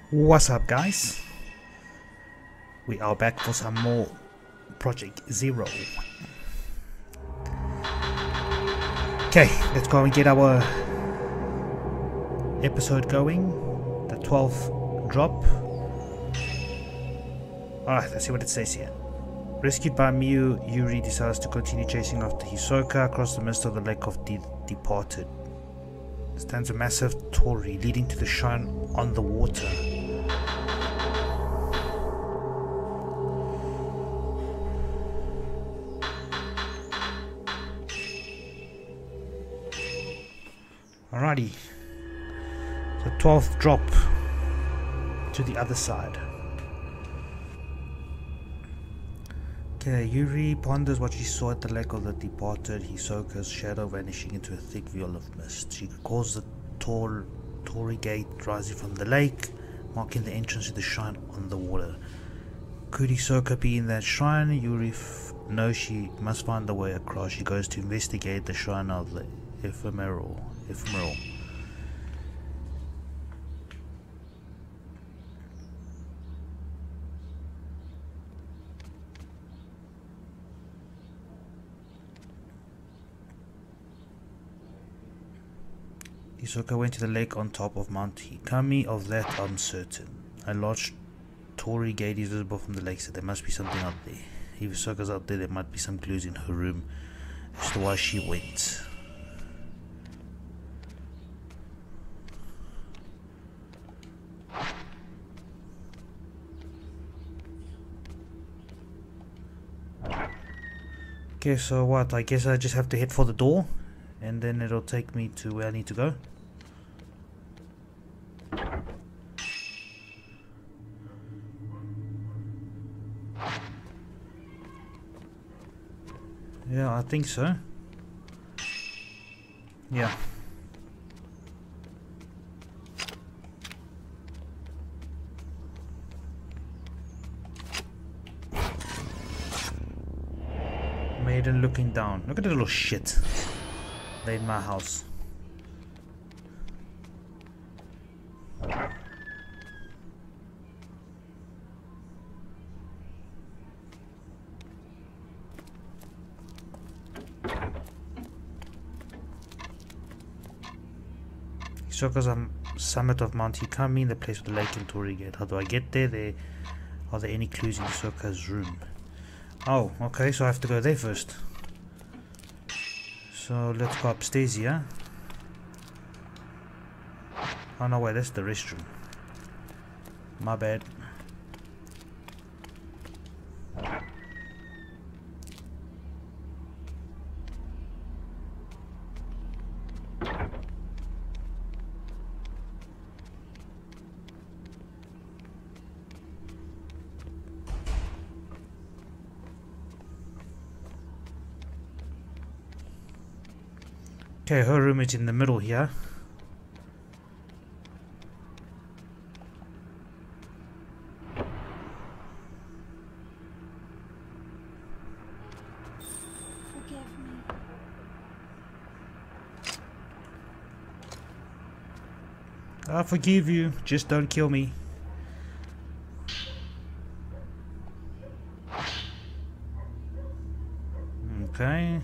What's up, guys? We are back for some more Project Zero. Okay, let's go and get our episode going. The 12th Drop. Alright, let's see what it says here. Rescued by Miu, Yuri decides to continue chasing after Hisoka across the mist of the Lake of the Departed. Stands a massive torii leading to the shrine on the water. Alrighty, so 12th drop to the other side. Okay, Yuri ponders what she saw at the Lake of the Departed, Hisoka's shadow vanishing into a thick veil of mist. She recalls the tall torii gate rising from the lake, marking the entrance to the shrine on the water. Could Hisoka be in that shrine? Yuri knows she must find the way across. She goes to investigate the shrine of the ephemeral. Hisoka went to the lake on top of Mount Hikami. Of that I'm certain. A large torii gate is visible from the lake, so there must be something out there. If Hisoka's out there, there might be some clues in her room as to why she went. Okay, so what? I guess I just have to head for the door and then it'll take me to where I need to go. Yeah, I think so. Yeah. Maiden looking down. Look at the little shit. They in my house. Hisoka's on summit of Mount Hikami, the place with the lake and torii gate. How do I get there? Are there any clues in Hisoka's room? Oh, okay, so I have to go there first. So let's go upstairs here. Oh no, wait, that's the restroom. My bad. Okay, her room is in the middle here. Forgive me. I forgive you, just don't kill me. Okay.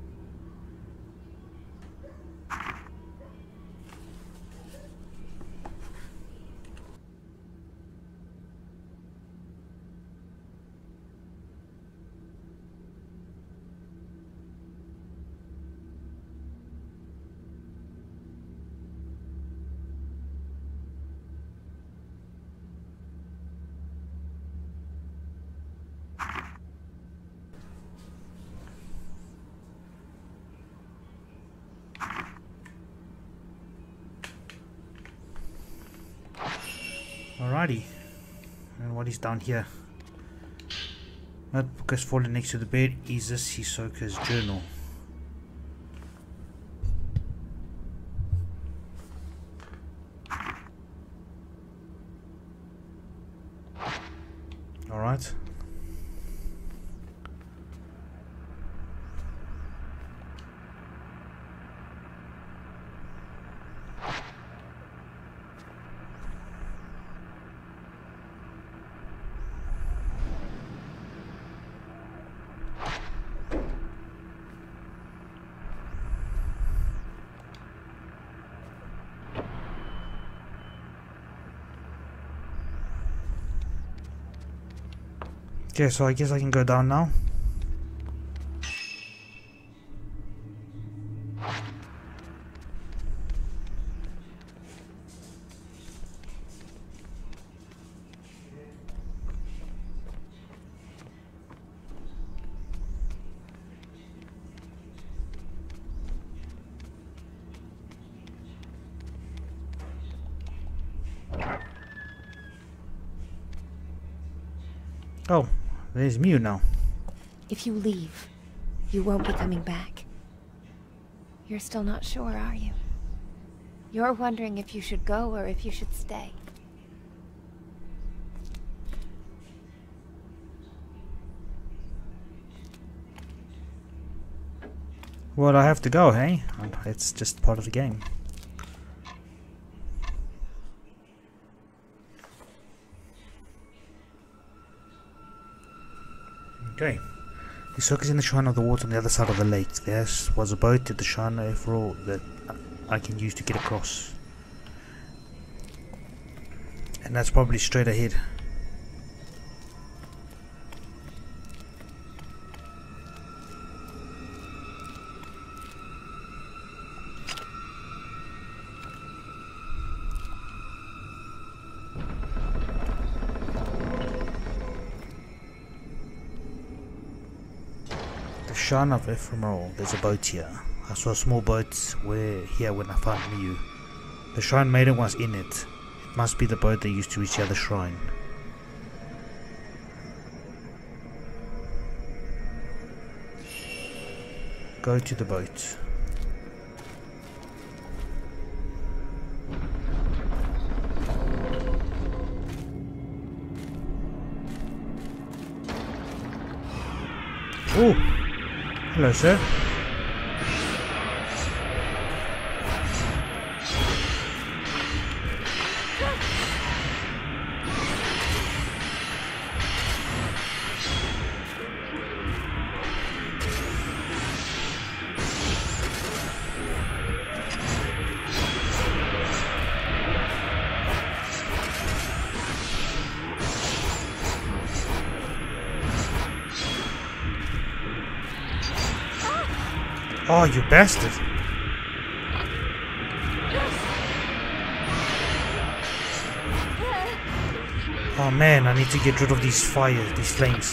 Alrighty, and what is down here? Notebook has fallen next to the bed. Is this Hisoka's journal? Alright. Okay, so I guess I can go down now. Oh, there's Mew now. If you leave, you won't be coming back. You're still not sure, are you? You're wondering if you should go or if you should stay. Well, I have to go, hey? It's just part of the game. Okay. The circus in the shrine of the water on the other side of the lake. There was a boat at the shrine for all that I can use to get across. And that's probably straight ahead. Shrine of Ephemeral, there's a boat here. I saw a small boat here when I found Mew. The shrine maiden was in it. It must be the boat they used to reach the other shrine. Go to the boat. Oh! Hello, sir. Oh, you bastard! Oh man, I need to get rid of these flames.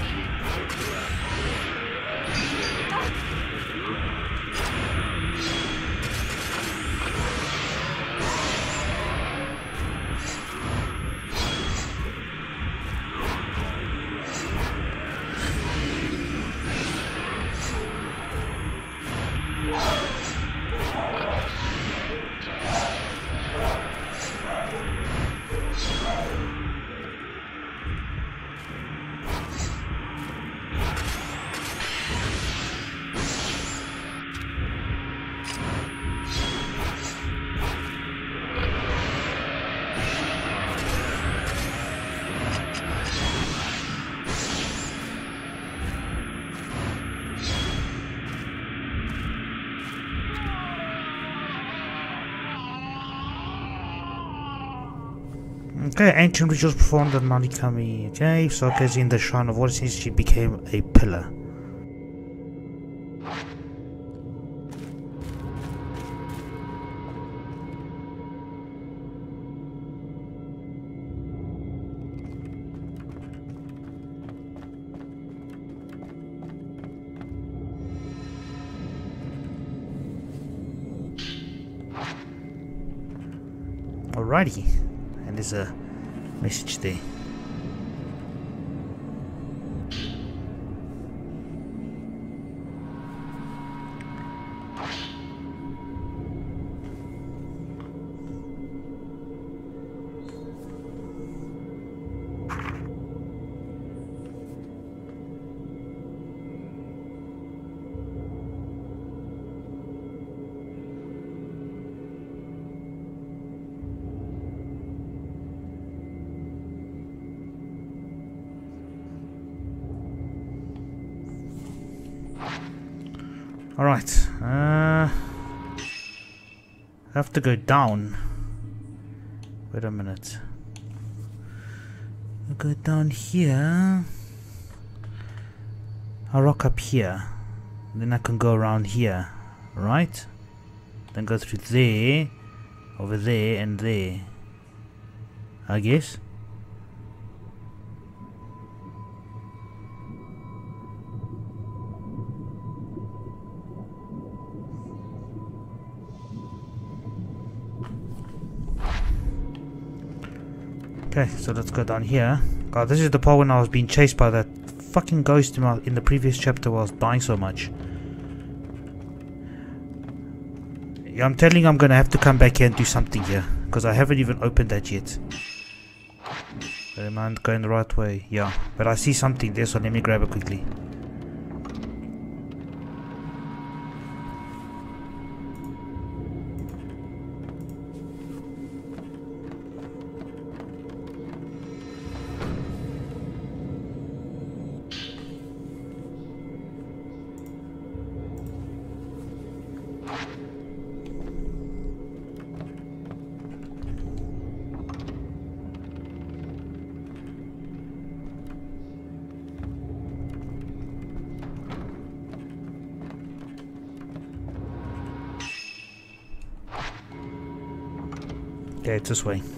Okay, ancient rituals performed at Manikami. Okay, Sokka's in the shrine of water since she became a pillar. Alrighty, and there's a message there. Alright, I have to go down. Wait a minute. I'll go down here. I'll rock up here. Then I can go around here, right? Then go through there, over there, and there. I guess. Okay, so let's go down here. God, this is the part when I was being chased by that fucking ghost in the previous chapter where I was dying so much. Yeah, I'm telling you I'm gonna have to come back here and do something here. Because I haven't even opened that yet. Am I going the right way? Yeah. But I see something there, so let me grab it quickly. Okay, it's this way.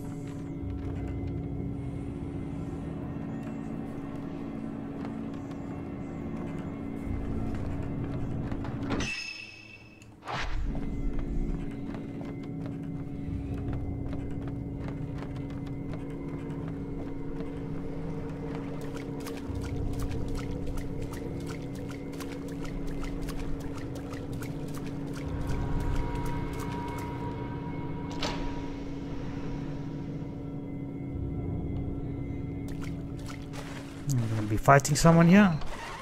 I'm gonna be fighting someone here.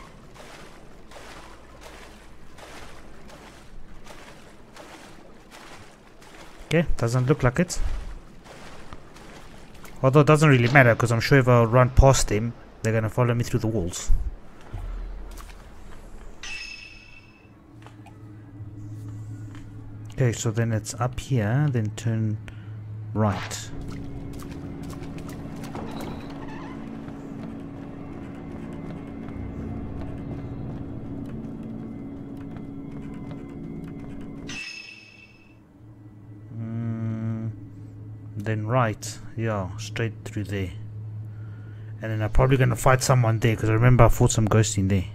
Okay, doesn't look like it. Although it doesn't really matter because I'm sure if I run past them, they're gonna follow me through the walls. Okay, so then it's up here, then turn right. Then right, yeah, straight through there. And then I'm probably gonna fight someone there because I remember I fought some ghosts in there.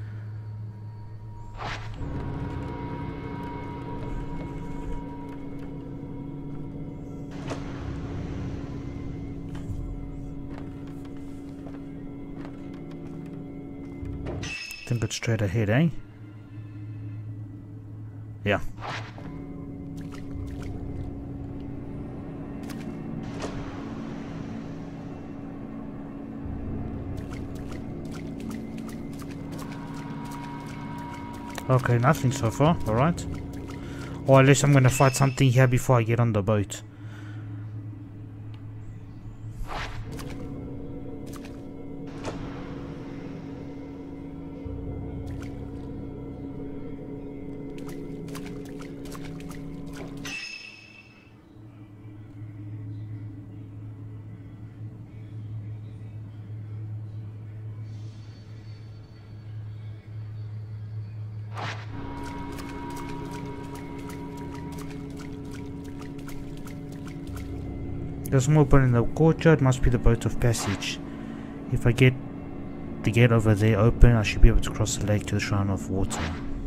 I think it's straight ahead, eh? Yeah. Okay, nothing so far, alright. Or unless I'm gonna fight something here before I get on the boat. There's more boat in the courtyard, must be the boat of passage. If I get the gate over there open, I should be able to cross the lake to the shrine of water.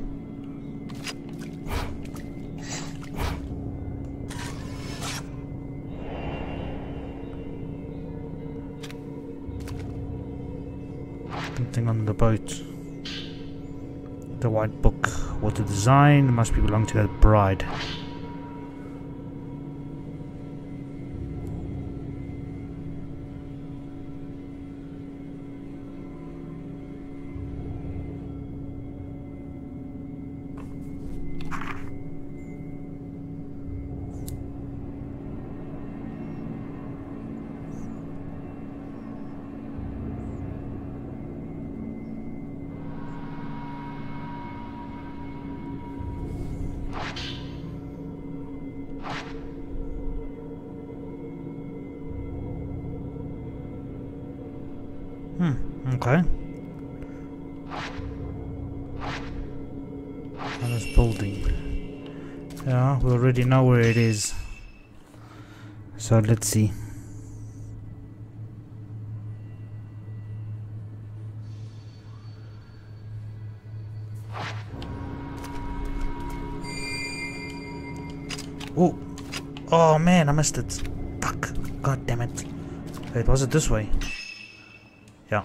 Something on the boat. The white book. Water design must be belong to that bride. Okay. This building. Yeah, we already know where it is. So let's see. Oh, oh man, I missed it. Fuck, god damn it. Wait, was it this way? Yeah.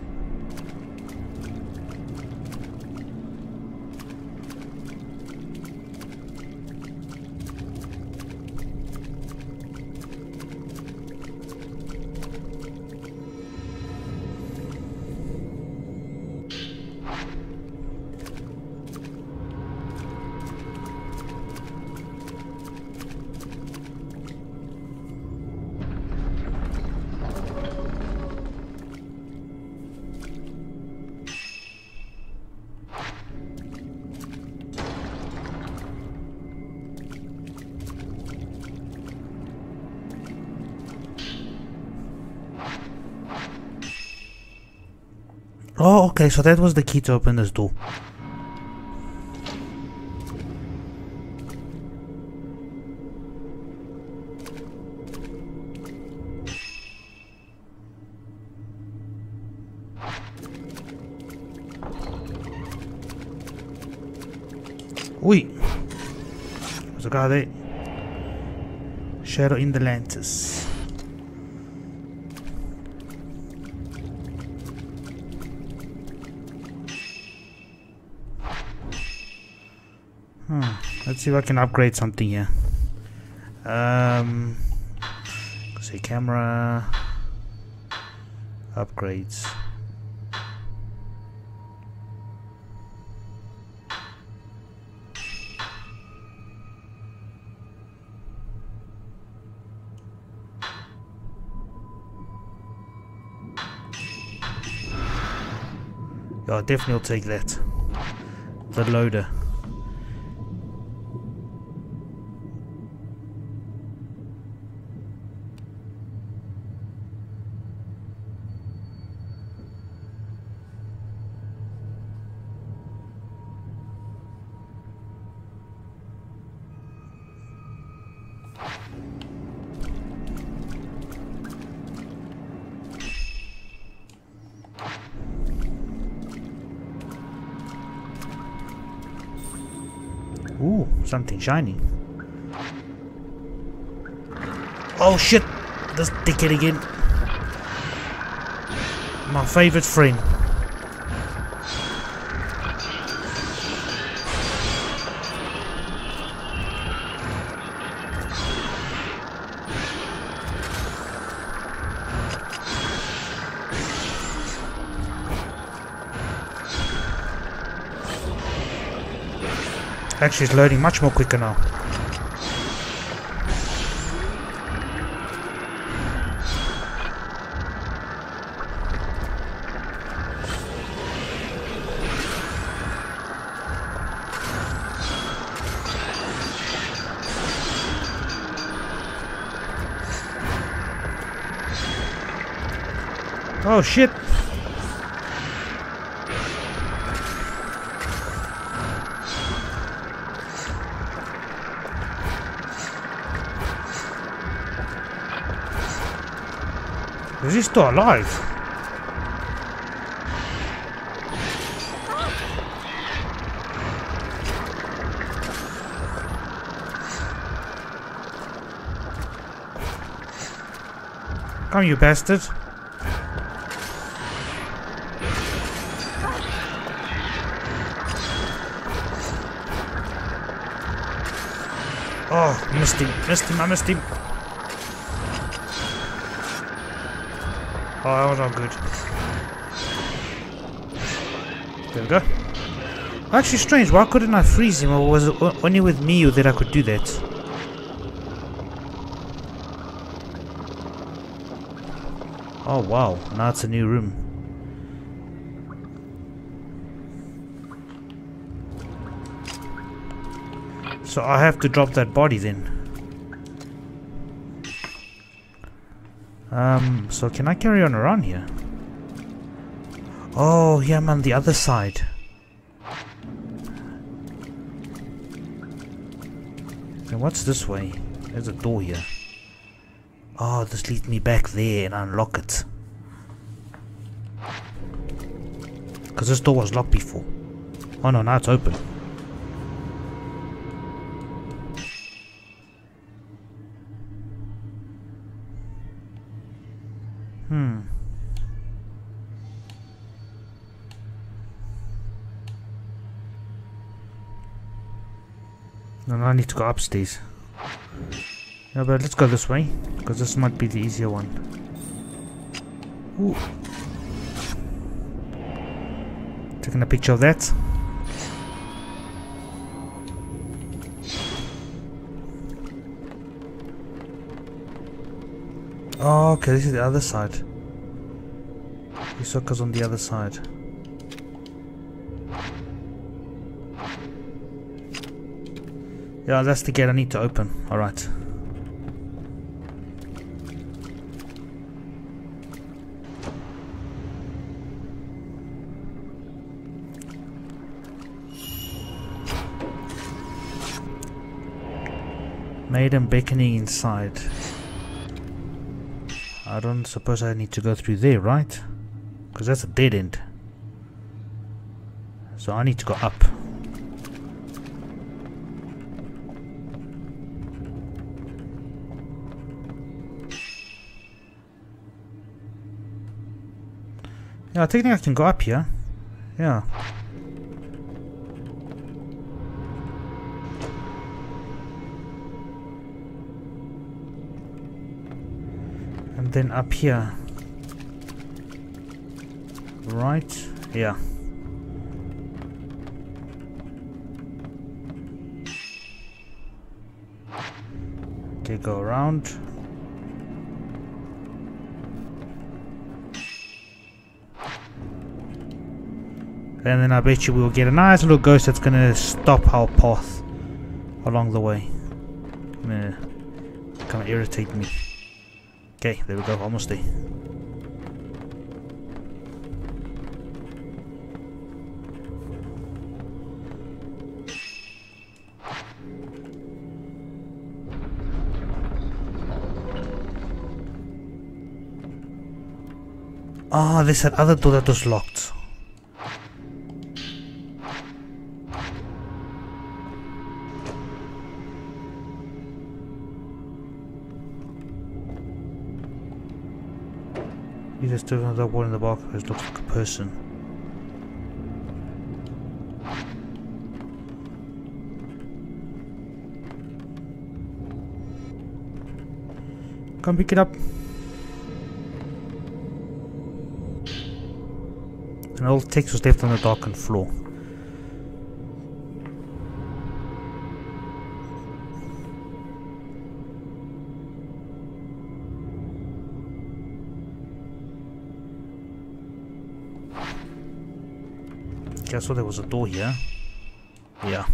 Oh, okay, so that was the key to open this door. Oi! There's a guy there. Shadow in the lanterns. Let's see if I can upgrade something here. Say camera upgrades. Yeah, definitely will take that. The loader. Ooh, something shiny. Oh shit! This dickhead again. My favorite friend. Actually, it's loading much more quicker now. Oh shit! Is he still alive? Come, you bastard. Oh, missed him, I missed him. Oh, that was not good. There we go. Actually strange, why couldn't I freeze him, or was it only with me that I could do that? Oh wow, now it's a new room. So I have to drop that body then. So can I carry on around here? Oh, yeah, I'm on the other side. What's this way? There's a door here. Oh, this leads me back there and unlock it. Because this door was locked before. Oh no, now it's open. No, I need to go upstairs. Yeah, but let's go this way, because this might be the easier one. Ooh. Taking a picture of that. Oh, okay, this is the other side. The sucker's on the other side. Yeah, that's the gate I need to open. Alright. Maiden beckoning inside. I don't suppose I need to go through there, right? Because that's a dead end. So I need to go up. Yeah, I think I can go up here. Yeah. And then up here. Right? Yeah. Okay, go around. And then I bet you we'll get a nice little ghost that's gonna stop our path along the way. Come irritate me. Okay, there we go, almost there. Ah, there's that other door that was locked. You just took another one in the box, it looks like a person. Come pick it up. And all the text was left on the darkened floor. I saw there was a door here. Yeah.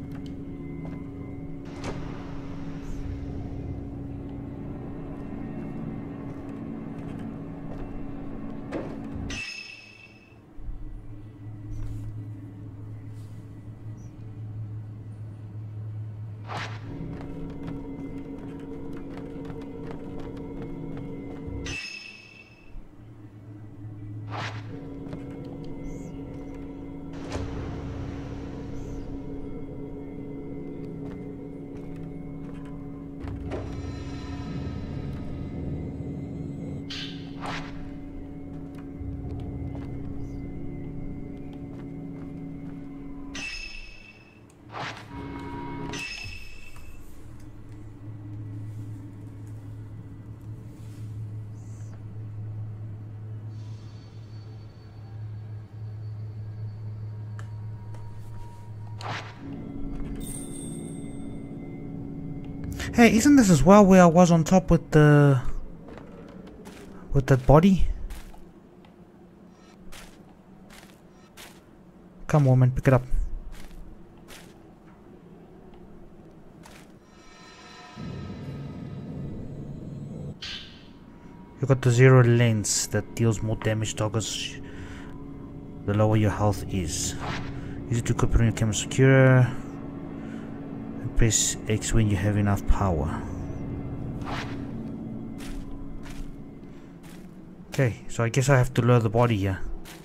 Hey, isn't this as well where I was on top with that body? Come on, man, pick it up. You got the zero lens that deals more damage to targets the lower your health is. Use it to equip on your camera secure. press X when you have enough power. Okay, so I guess I have to lower the body here.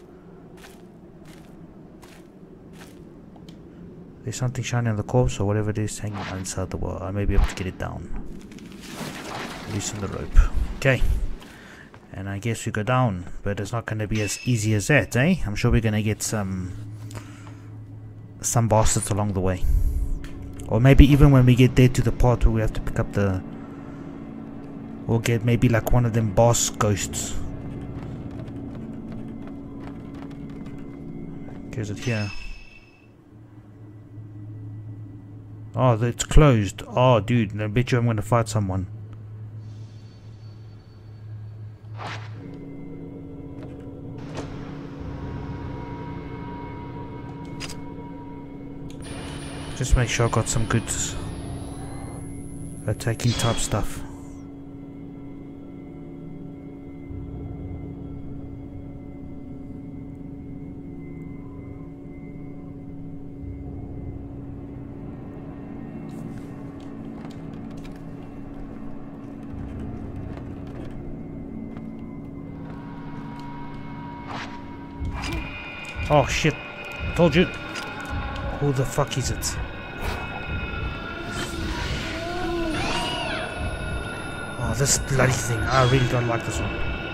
There's something shiny on the corpse or whatever it is hanging inside the wall. I may be able to get it down. Loosen the rope. Okay. And I guess we go down. But it's not going to be as easy as that, eh? I'm sure we're going to get some bastards along the way. Or maybe even when we get there to the part where we have to pick up the... We'll get maybe like one of them boss ghosts. Okay, is it here? Oh, it's closed. Oh, dude, I bet you I'm going to fight someone. Just make sure I got some good attacking type stuff. Oh shit, told you. Who the fuck is it? Oh, this bloody thing. I really don't like this one.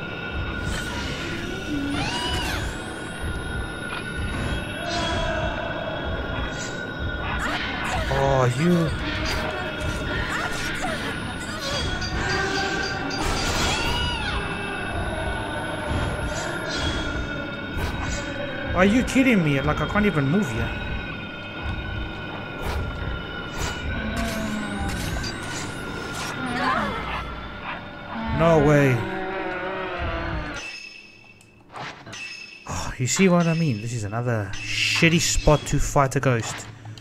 Oh, you... Are you kidding me? Like, I can't even move here. No way. Oh, you see what I mean? This is another shitty spot to fight a ghost.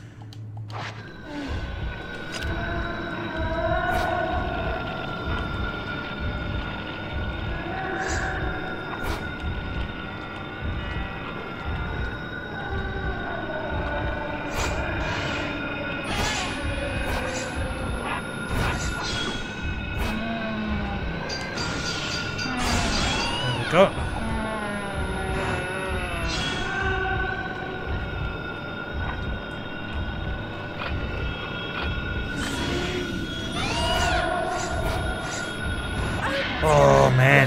Go. Oh man.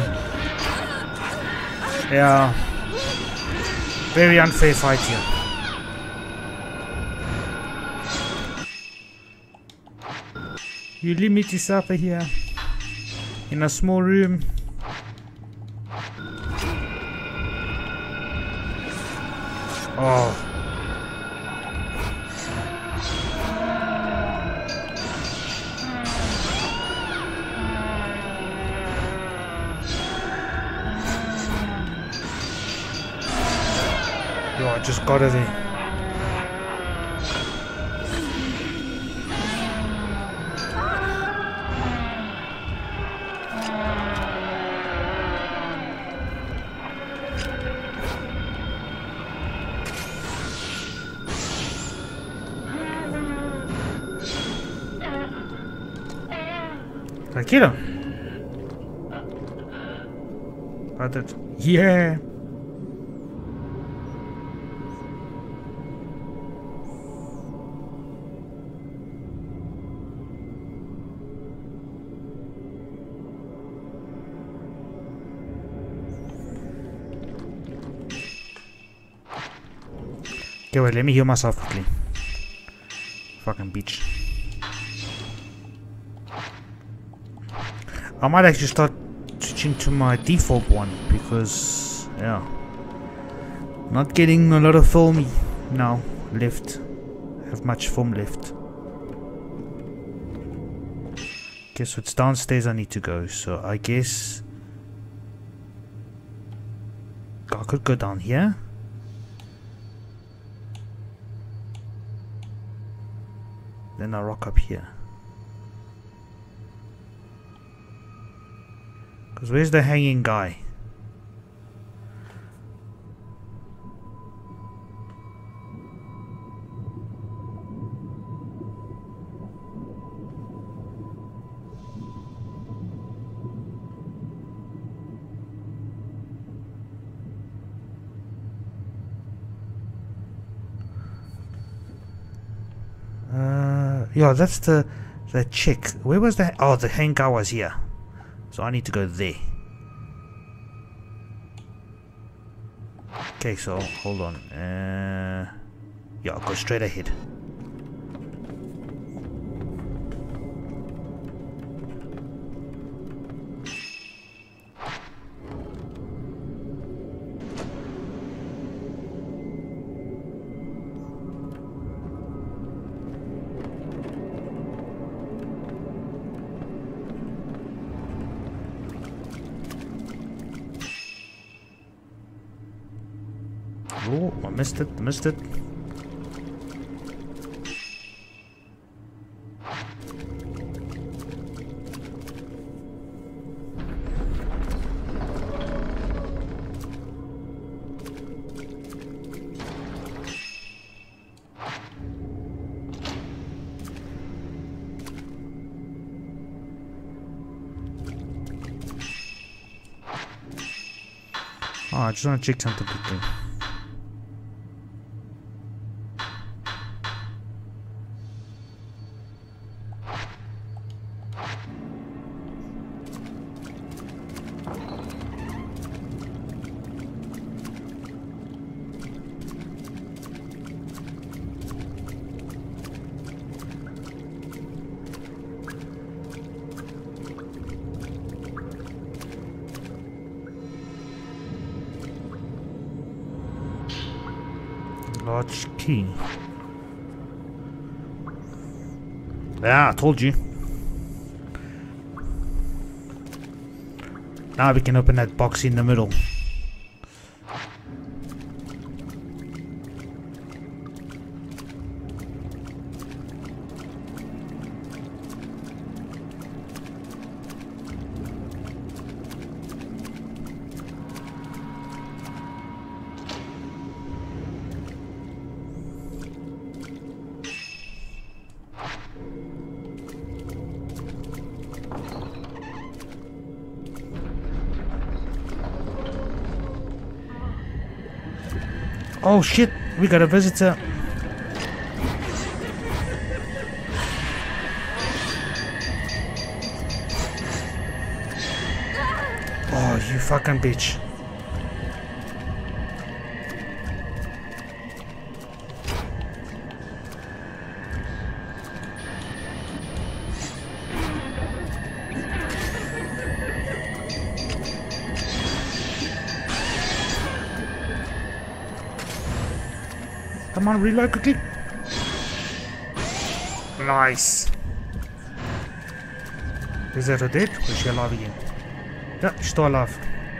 Yeah. Very unfair fight here. You leave me to suffer here in a small room. Oh. Yo, I just got it there. Tranquilo. Got it. Yeah. Okay, wait, let me heal myself quickly. Fucking bitch. I might actually start switching to my default one because, yeah, not getting a lot of film now left. Have much film left. Guess so it's downstairs I need to go, so I guess I could go down here. Then I'll rock up here. Because where's the hanging guy? Yeah, that's the chick. Where was that? Oh, the hangar was here. So I need to go there. Okay, so hold on. Yeah, I'll go straight ahead. Oh, I missed it, missed it. Oh, I just want to check something quickly. Large key. Yeah, I told you. Now we can open that box in the middle. Oh shit, we got a visitor. Oh, you fucking bitch. Come on, reload quickly. Nice. Is that her dead? Or is she alive again? Yeah, she's still alive.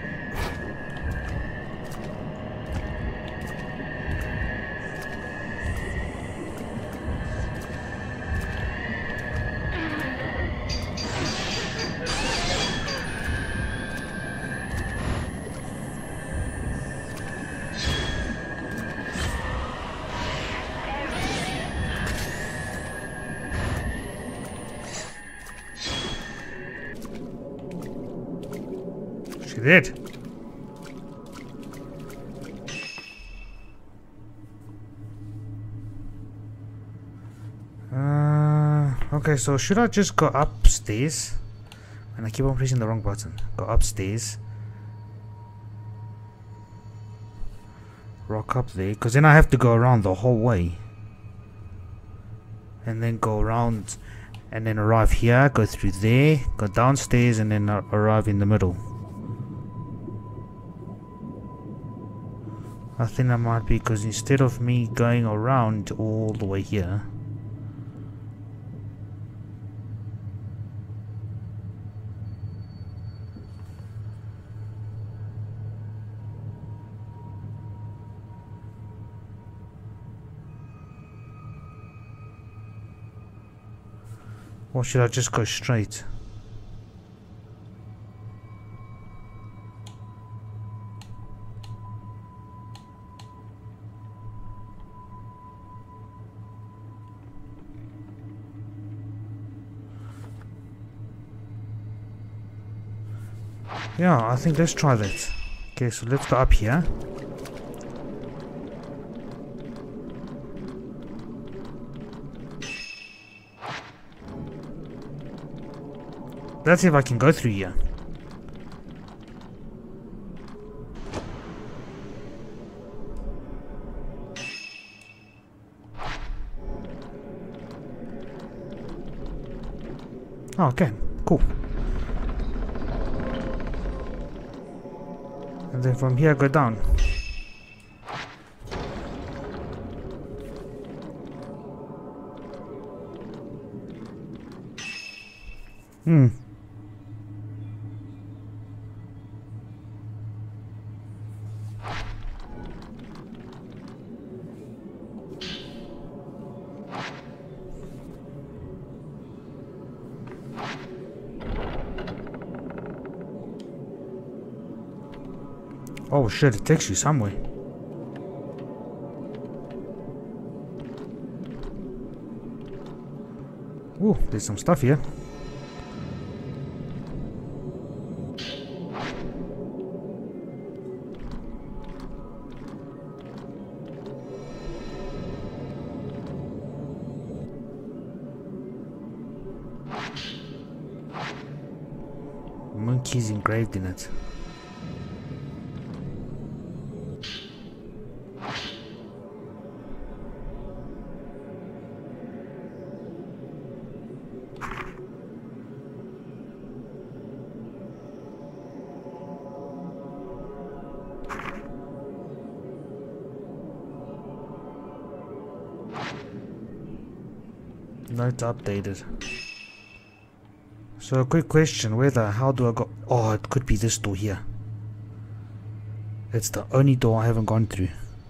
She did. Okay, so should I just go upstairs? And I keep on pressing the wrong button. Go upstairs. Rock up there, because then I have to go around the whole way. And then go around and then arrive here, go through there, go downstairs and then arrive in the middle. I think that might be because instead of me going around all the way here, or should I just go straight? Yeah, I think let's try that. Okay, so let's go up here. Let's see if I can go through here. Oh, okay, cool. And then from here, go down. Hmm. Oh shit, it takes you somewhere. Ooh, there's some stuff here. Monkeys engraved in it. Note updated. So a quick question, how do I go? Oh, it could be this door here. It's the only door I haven't gone through.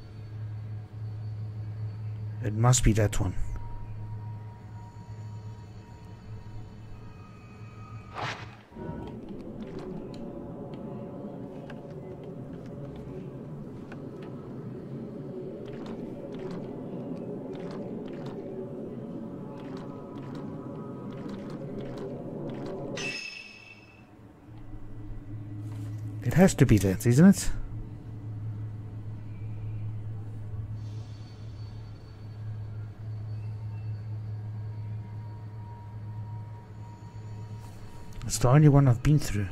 It must be that one. It has to be that, isn't it? It's the only one I've been through.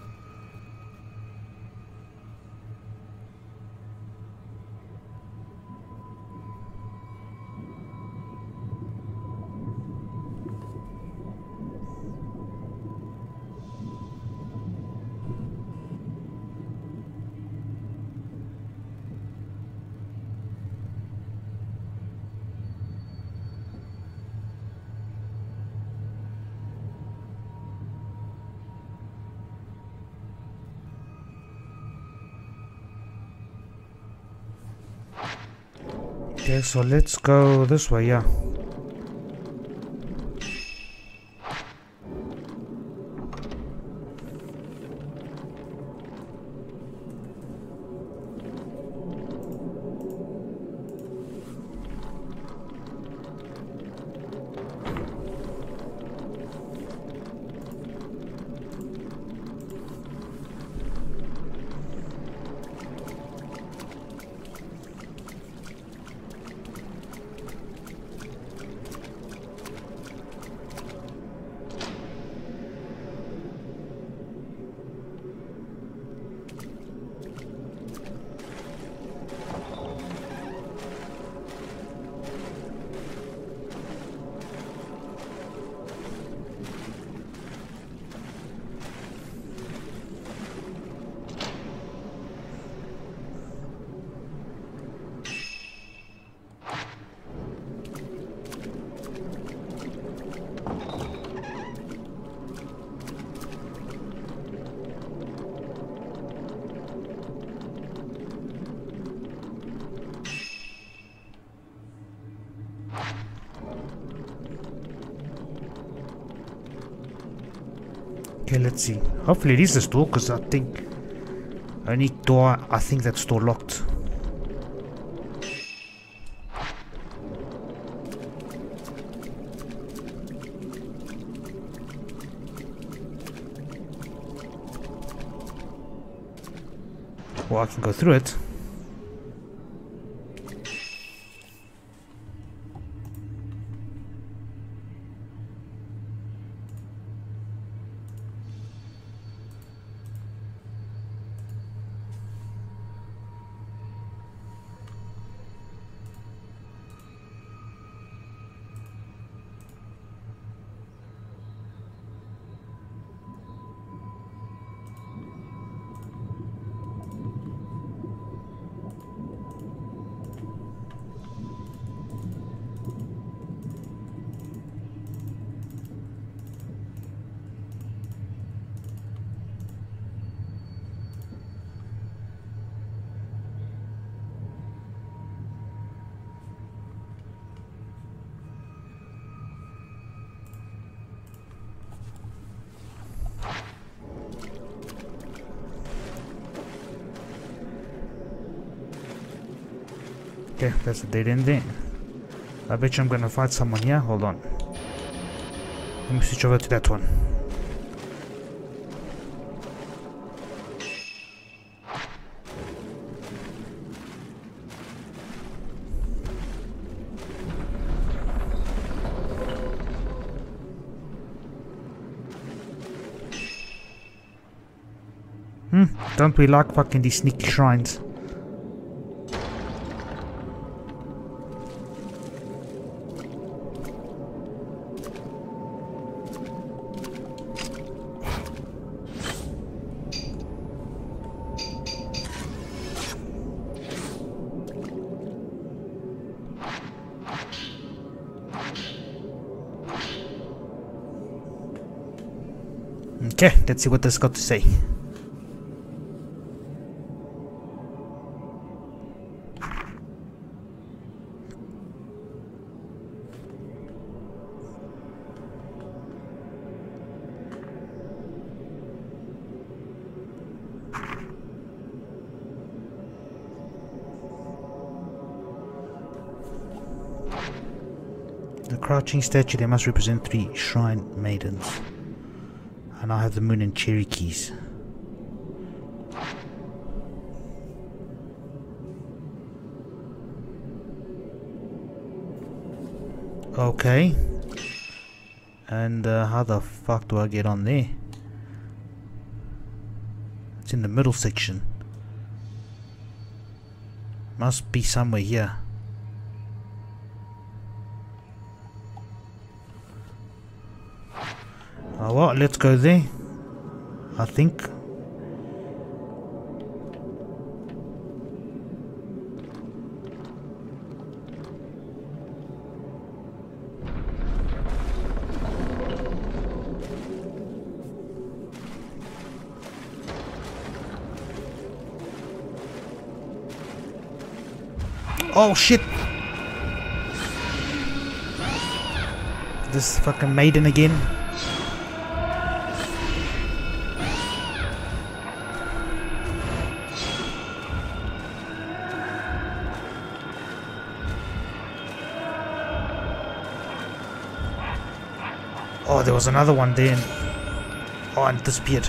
Okay, so let's go this way, yeah. Okay, let's see. Hopefully it is this door, because I think only door, I think that's door locked. Well, I can go through it. Okay, that's a dead end there. I bet you I'm gonna fight someone here. Hold on. Let me switch over to that one. Don't we like fucking these sneaky shrines? Okay, let's see what this got to say. The crouching statue, they must represent 3 shrine maidens. And I have the moon and cherry keys. Okay. And how the fuck do I get on there? It's in the middle section. Must be somewhere here. Oh well, let's go there. I think. Oh shit! This fucking maiden again. Oh, there was another one there. Oh, and it disappeared.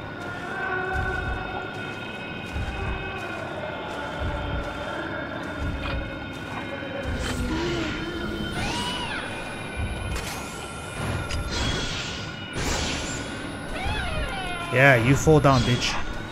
Yeah, you fall down, bitch.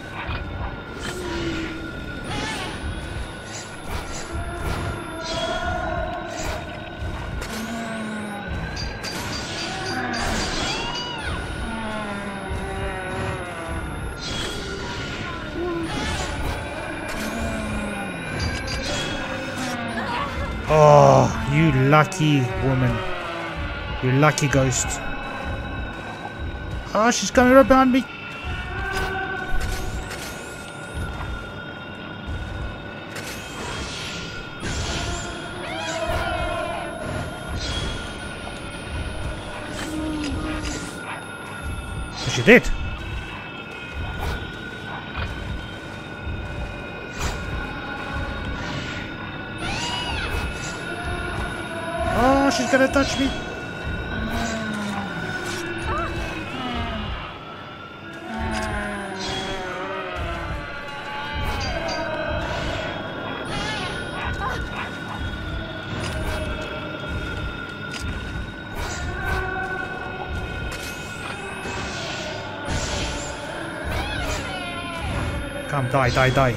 Oh, you lucky woman. You lucky ghost. Oh, she's coming right behind me. She did. Oh, she's gonna touch me. Come, die, die, die.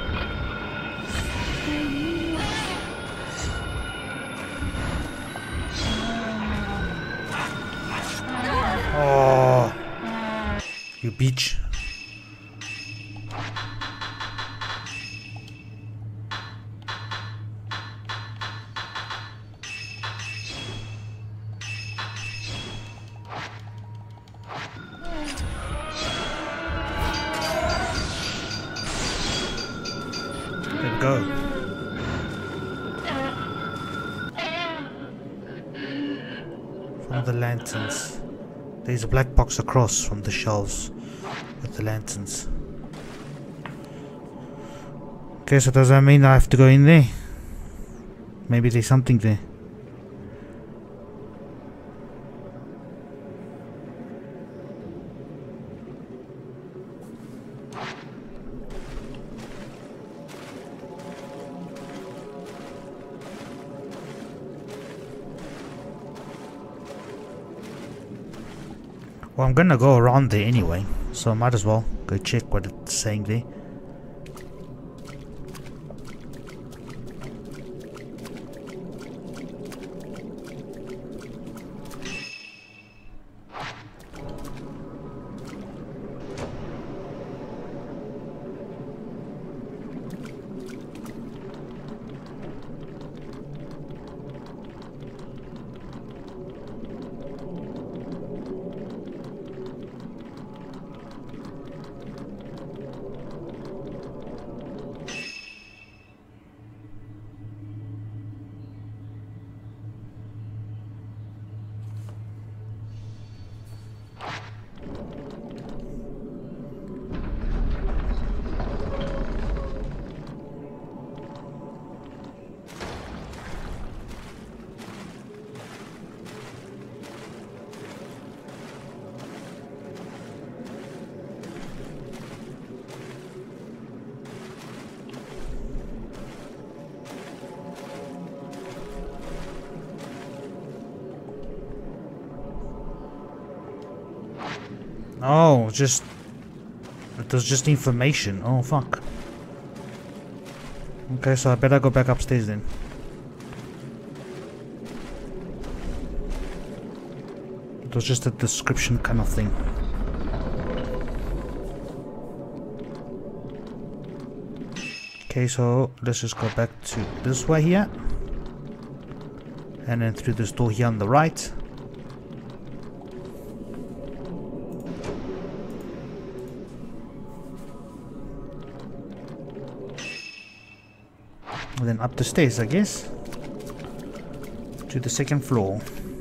Oh, you bitch. Go. From the lanterns. There's a black box across from the shelves with the lanterns. Okay, so does that mean I have to go in there? Maybe there's something there. Well, I'm gonna go around there anyway, so I might as well go check what it's saying there. Oh, just... it was just information. Oh, fuck. Okay, so I better go back upstairs then. It was just a description kind of thing. Okay, so let's just go back to this way here. And then through this door here on the right. And then up the stairs, I guess, to the second floor.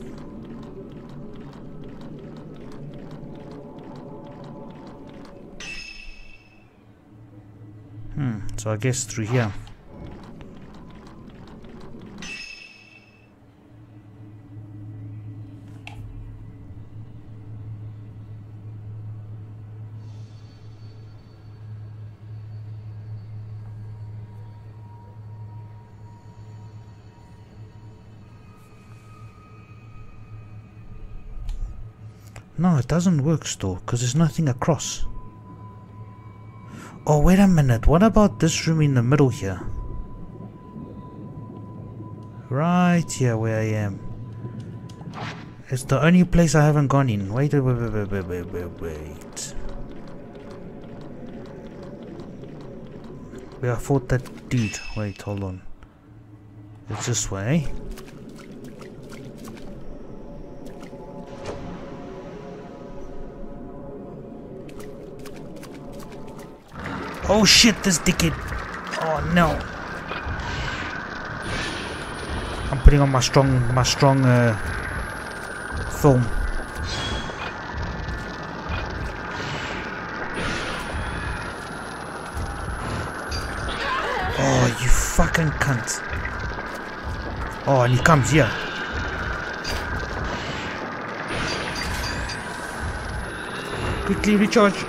So I guess through here. No, it doesn't work still, because there's nothing across. Oh, wait a minute. What about this room in the middle here? Right here where I am. It's the only place I haven't gone in. Wait. Where I fought that dude. Wait, hold on. It's this way. Oh shit, this dickhead. Oh no. I'm putting on my strong film. Oh, you fucking cunt. Oh, and he comes here. Quickly recharge.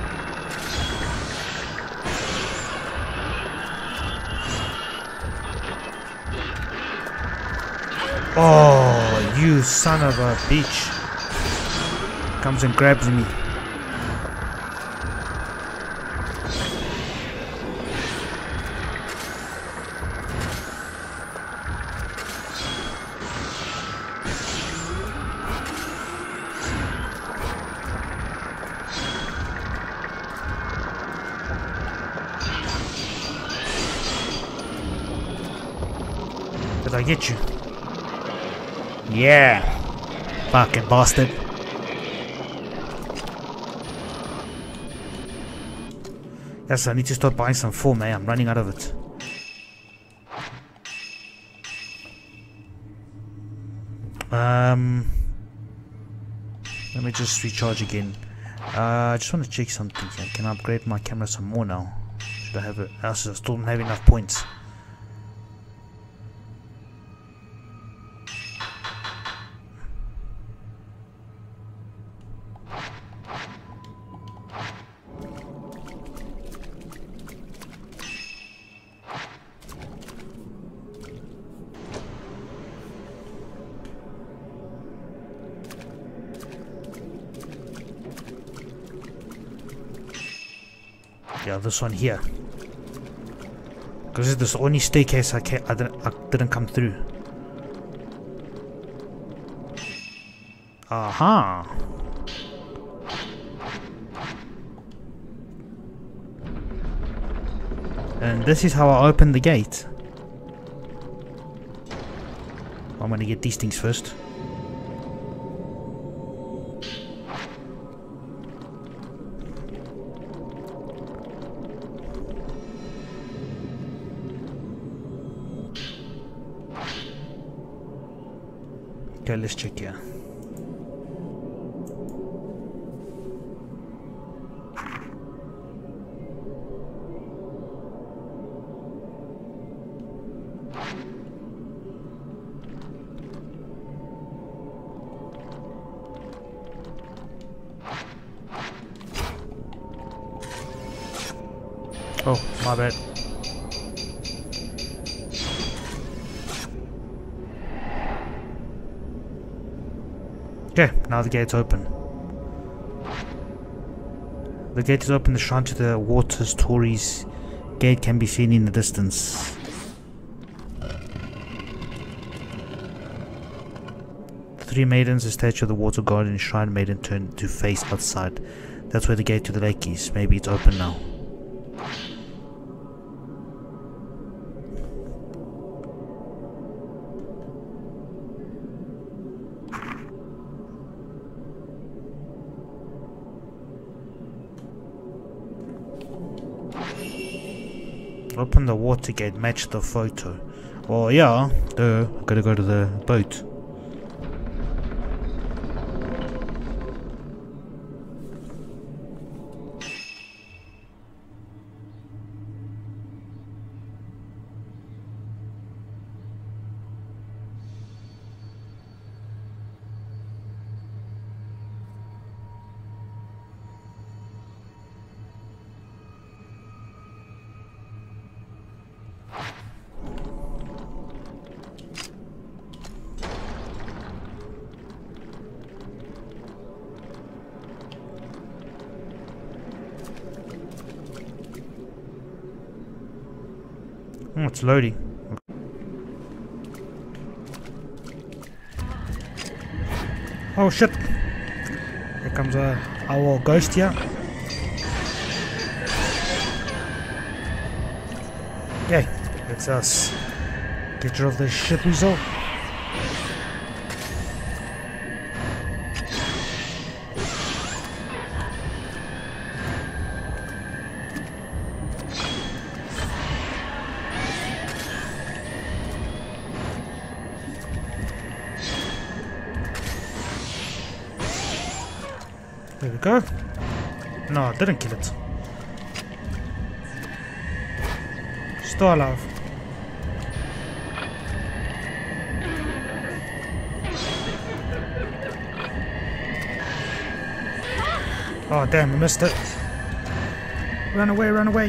Oh, you son of a bitch. Comes and grabs me. Did I get you? Yeah, fucking bastard. Yes, I need to start buying some film, eh? I'm running out of it. Let me just recharge again. I just want to check something here. Can I upgrade my camera some more now? Should I have it? I still don't have enough points. Yeah, this one here. Because this is the only staircase I didn't come through. Aha! And this is how I open the gate. I'm gonna get these things first. Okay, let's check here. Oh, my bad. Okay, now the gate's open. The gate is open. The shrine to the water's Tori's gate can be seen in the distance. The three maidens, the statue of the water god and shrine maiden turn to face outside. That's where the gate to the lake is. Maybe it's open now. Open the water gate, match the photo. Well, yeah, I've got to go to the boat. Oh, it's loading. Oh shit! Here comes our ghost here. Okay, let's us get rid of this shit result. There we go. No, I didn't kill it. Still alive. Oh damn, I missed it. Run away, run away.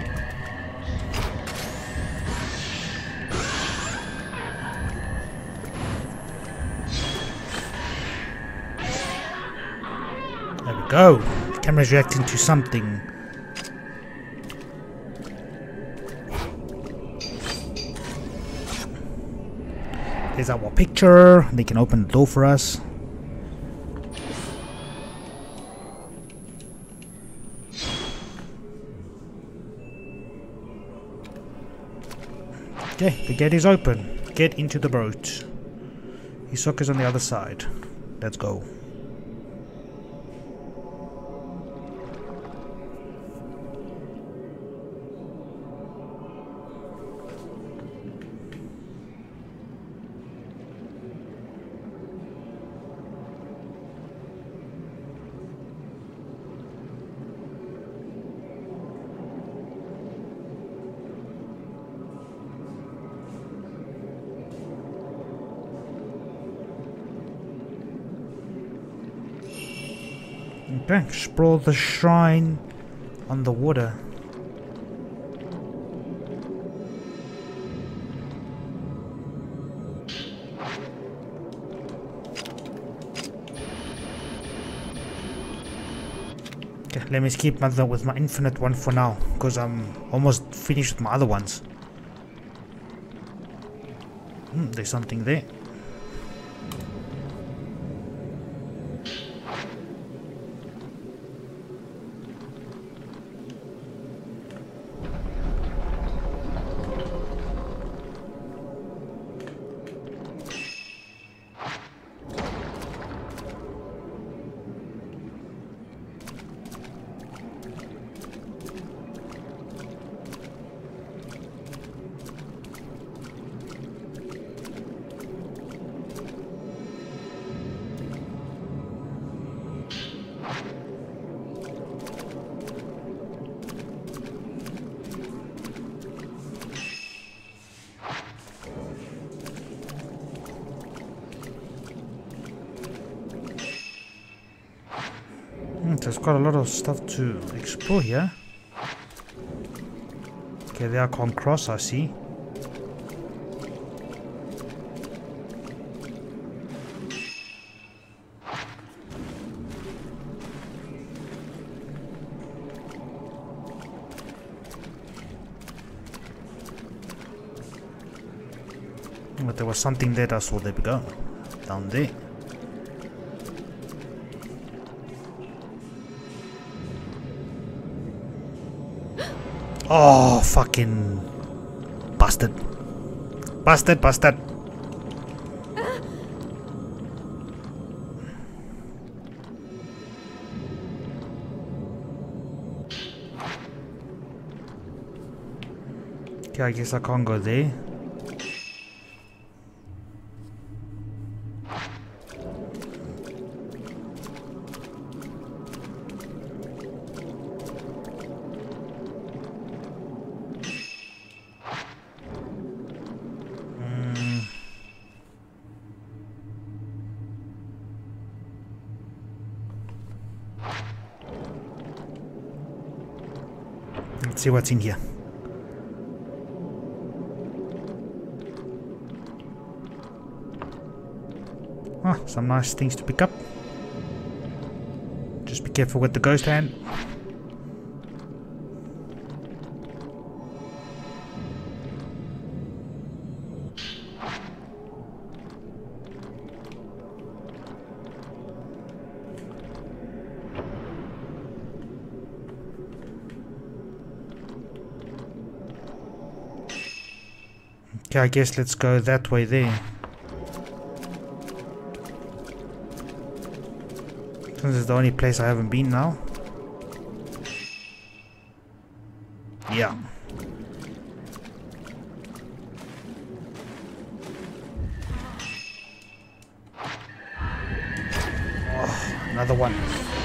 There we go. The camera's reacting to something. There's our picture. They can open the door for us. Okay, the gate is open. Get into the boat. Hisoka's on the other side. Let's go. Okay, explore the shrine on the water. Okay, Let me keep with my infinite one for now, because I'm almost finished with my other ones. There's something there. There's quite a lot of stuff to explore here. Okay, there I can't cross, I see. But there was something there, I saw. There we go. Down there. Oh, fucking bastard. Bastard, bastard. Okay, I guess I can't go there. Let's see what's in here. Ah, some nice things to pick up. Just be careful with the ghost hand. Okay, I guess let's go that way there. This is the only place I haven't been now. Yeah. Oh, another one.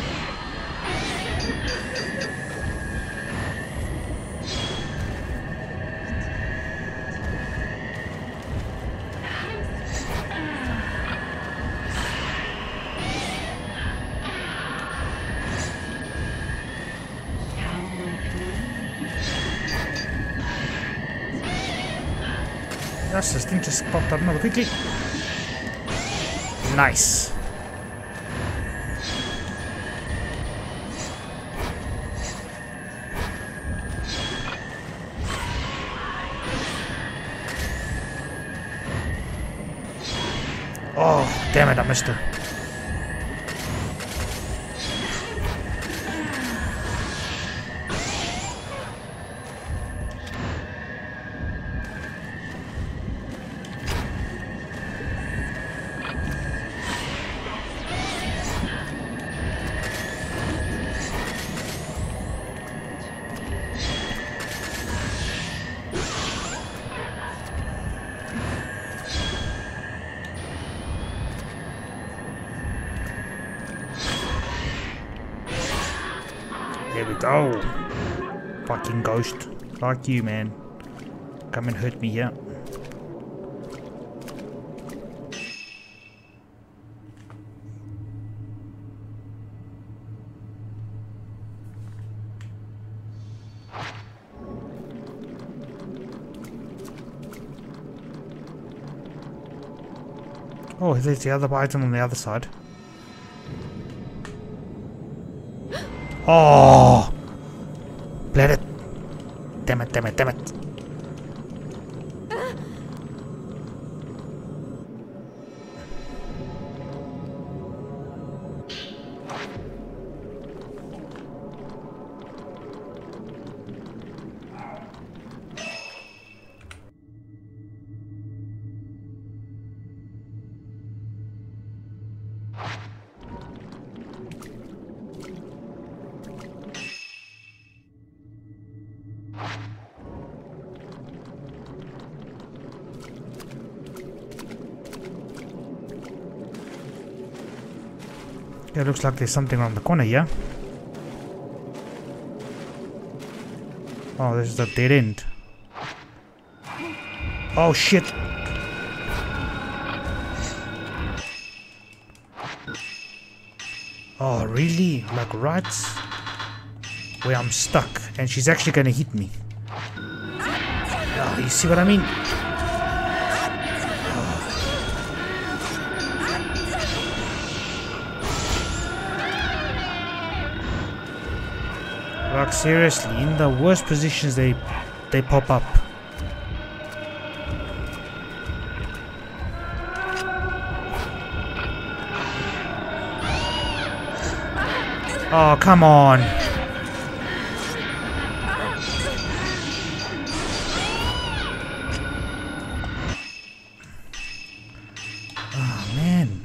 Yes, this thing just popped up another quickly. Nice. Oh, damn it, I missed her. There we go. Fucking ghost. Like you, man. Come and hurt me here. Oh, there's the other item on the other side. Oh! Let it. Damn it, damn it, damn it. Yeah, looks like there's something around the corner here. Oh, this is a dead end. Oh shit! Oh really? Like right where I'm stuck, and she's actually gonna hit me. Oh, you see what I mean? Like seriously, in the worst positions they pop up. Oh, come on. Oh, man.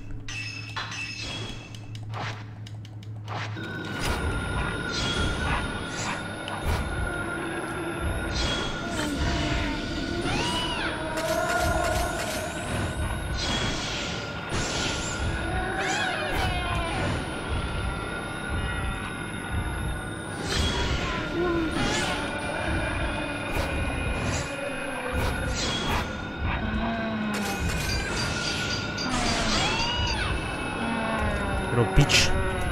Little bitch.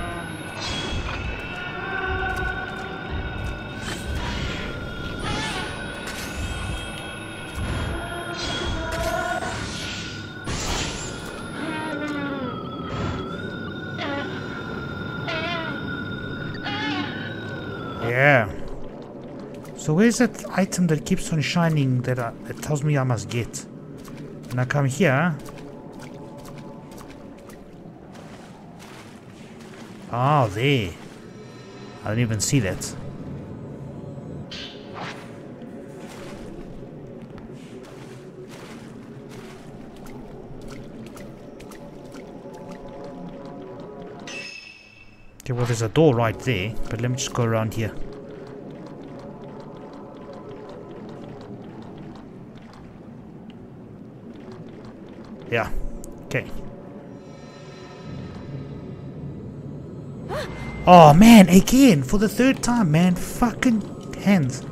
Yeah. So where's that item that keeps on shining that tells me I must get? And I come here. Oh, there. I didn't even see that. Okay, well there's a door right there, but let me just go around here. Yeah, okay. Oh man, again, for the third time, man. Fucking hands.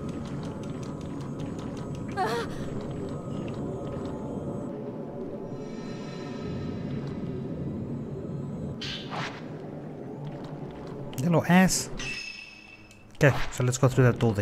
Little ass. Okay, so let's go through that door there.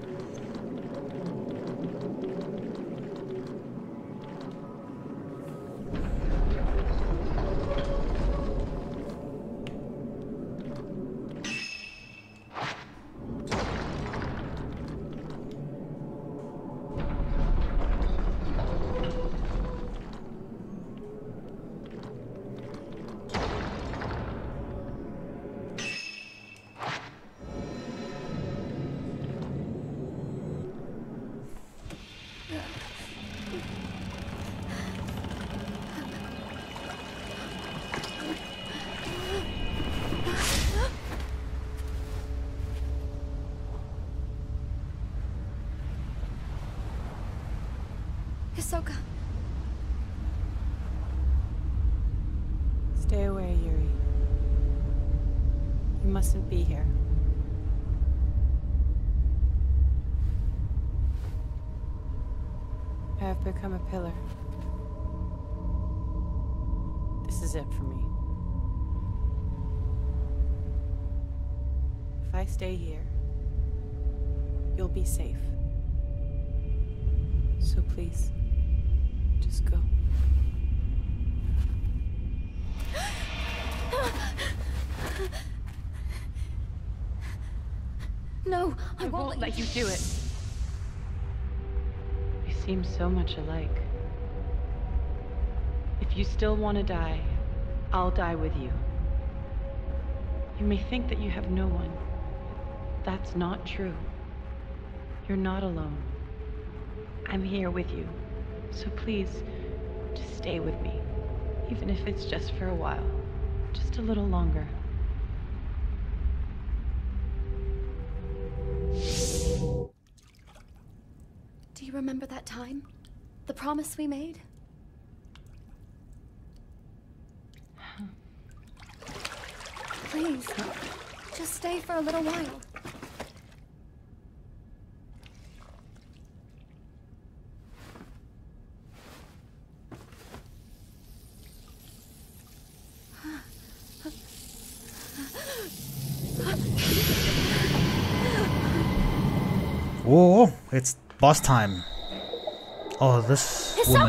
Hisoka. Stay away, Yuri. You mustn't be here. I have become a pillar. This is it for me. If I stay here, you'll be safe. So please, just go. No, I I won't won't let you do it. We seem so much alike. If you still want to die, I'll die with you. You may think that you have no one. That's not true. You're not alone. I'm here with you. So please, just stay with me. Even if it's just for a while. Just a little longer. Do you remember that time? The promise we made? Please, just stay for a little while. Whoa, it's boss time. Oh, this woman.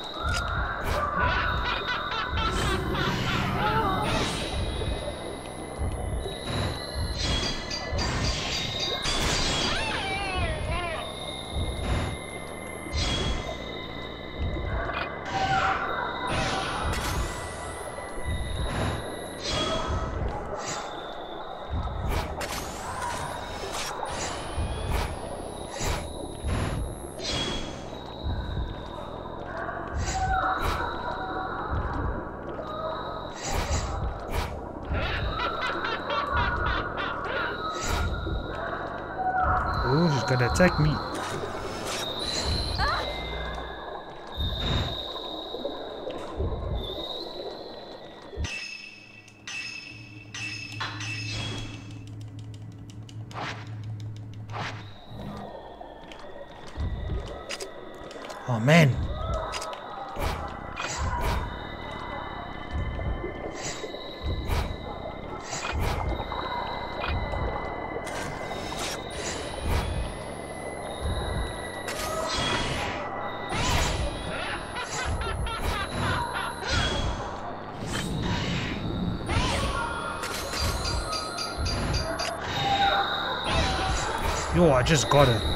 Oh, she's gonna attack me. Oh man. Yo, I just got it.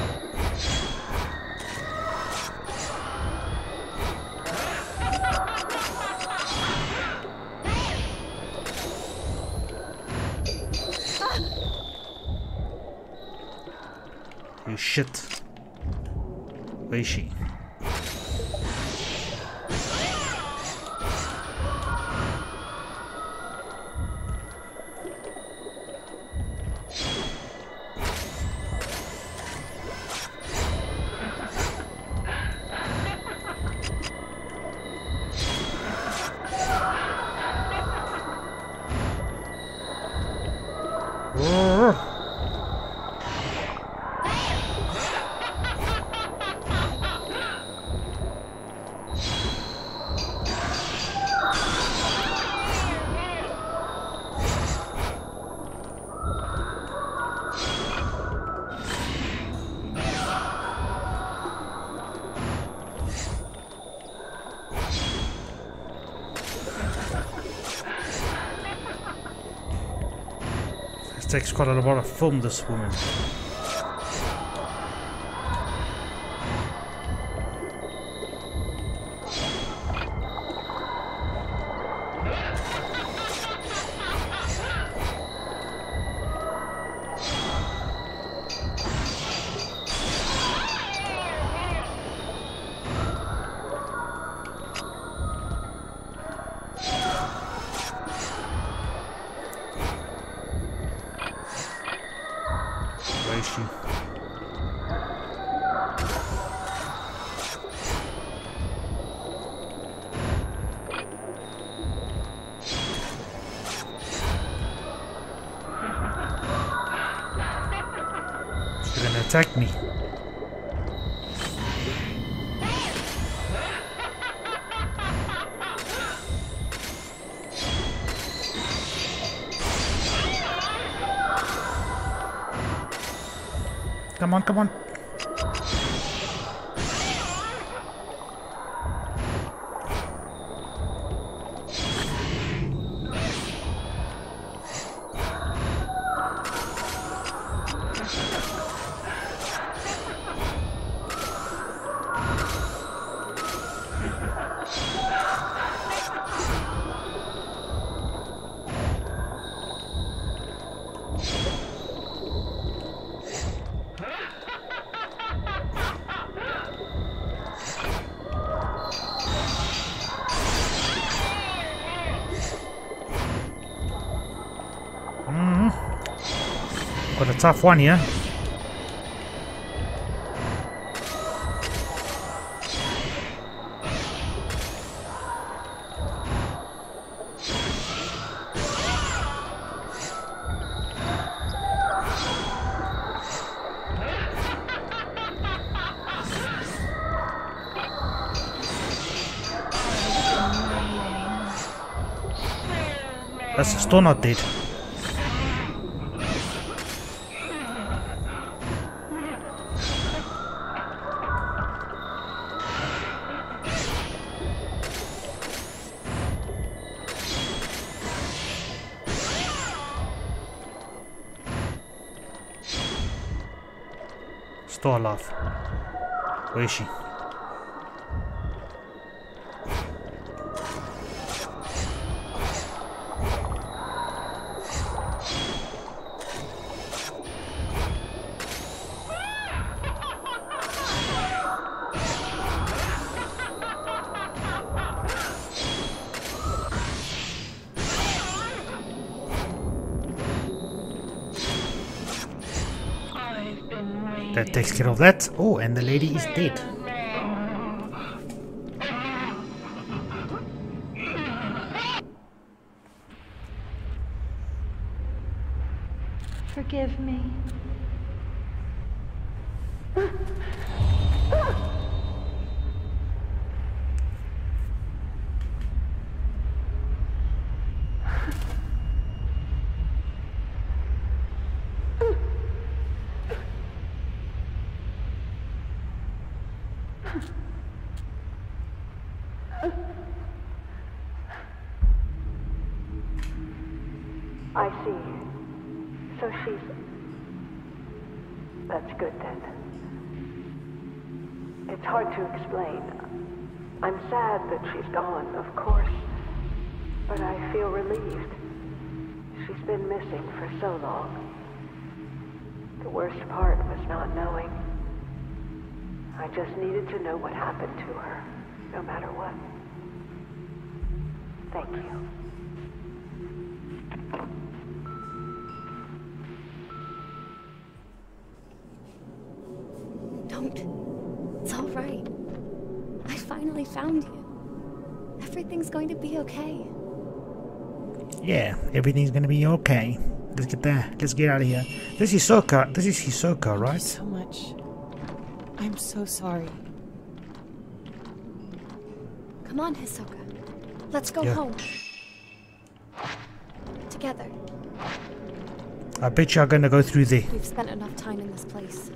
You shit. Where is she? It takes quite a lot of film, this woman. Where is she? She's gonna attack me. Come on, come on. tough one here. That's still not dead. Still alive. Where is she? That takes care of that. Oh, and the lady is dead. Forgive me. I see. So she's... That's good then. It's hard to explain. I'm sad that she's gone, of course. But I feel relieved. She's been missing for so long. The worst part was not knowing. I just needed to know what happened to her, no matter what. Thank you. Don't. It's all right. I finally found you. Everything's going to be okay. Yeah, everything's gonna be okay. Let's get there. Let's get out of here. This is Hisoka. This is Hisoka, right? So much. I'm so sorry. Come on, Hisoka. Let's go home. Together. I bet you are gonna go through there. We've spent enough time in this place.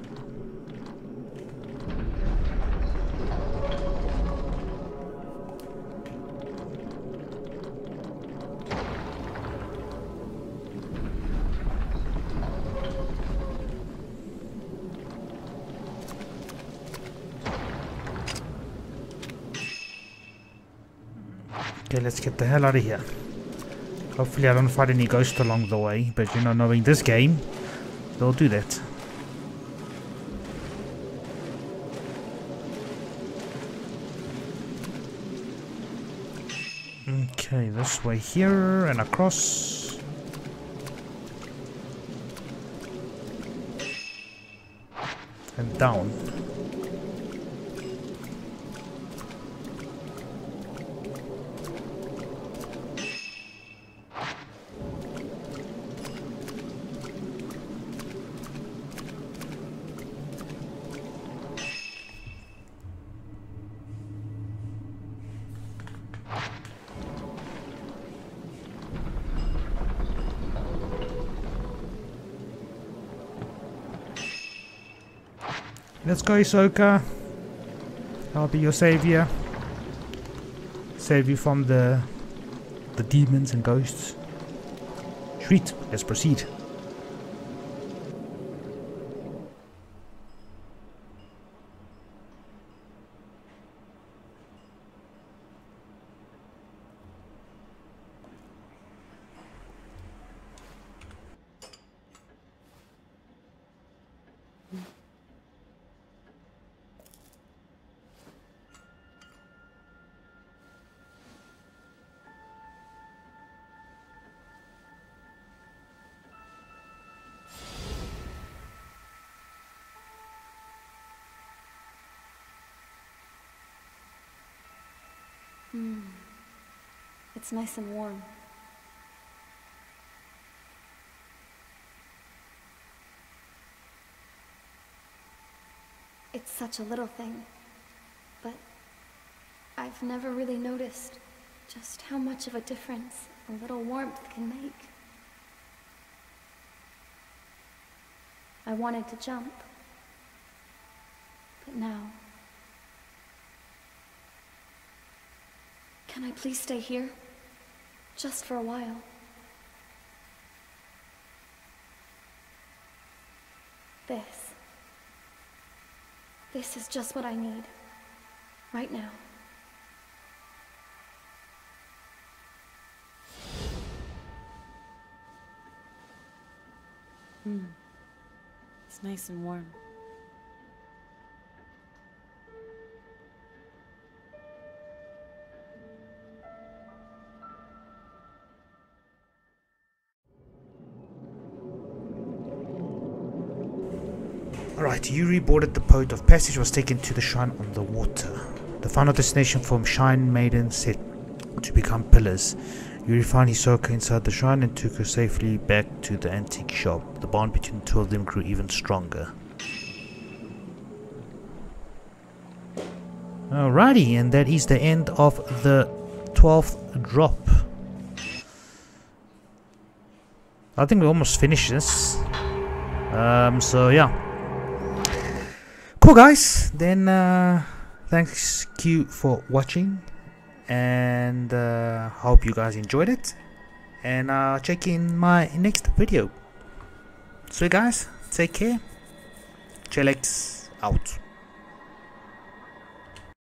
Okay, let's get the hell out of here. Hopefully I don't fight any ghosts along the way, but you know, knowing this game, they'll do that. Okay, this way here and across. And down. Let's go, Hisoka. I'll be your savior. Save you from the demons and ghosts. Sweet, let's proceed. It's nice and warm. It's such a little thing, but I've never really noticed just how much of a difference a little warmth can make. I wanted to jump, but now... Can I please stay here? Just for a while. This is just what I need. Right now. It's nice and warm. Alright, Yuri boarded the boat of passage, was taken to the shrine on the water. The final destination for Shrine Maiden said to become pillars. Yuri found Hisoka inside the shrine and took her safely back to the antique shop. The bond between the two of them grew even stronger. Alrighty, and that is the end of the 12th drop. I think we almost finished this. So yeah. Cool guys, then thanks Q for watching, and hope you guys enjoyed it, and I'll check in my next video. So guys, take care. Chillax out.